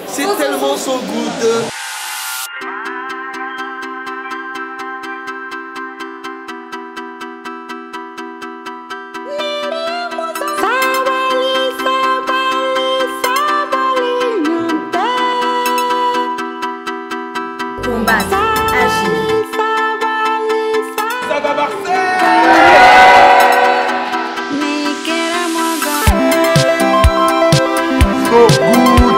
C'est tellement so good. Combate, agir. Ça va Marseille. So good.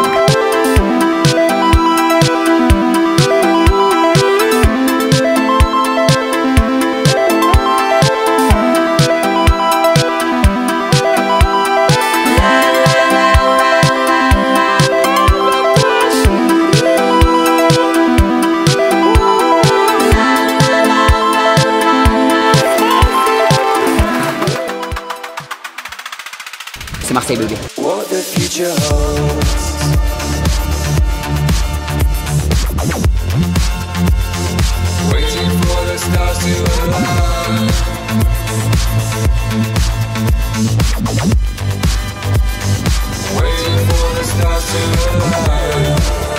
C'est Marseille bébé. What the future holds. Waiting for the stars to align. Waiting for the stars to align.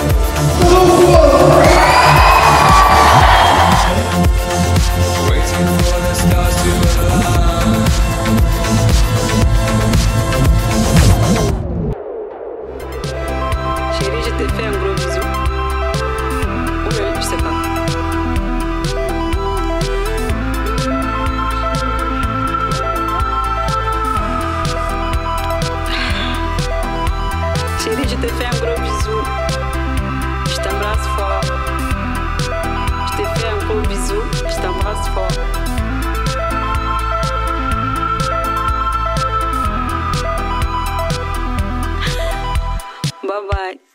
Waiting for the stars to align. Chérie, je t'ai fait un gros bisou. Oui, je sais pas. Chérie, je t'ai fait un gros bisou. Je t'embrasse fort. Je t'ai fait un gros bisou. Je t'embrasse fort. Bye bye.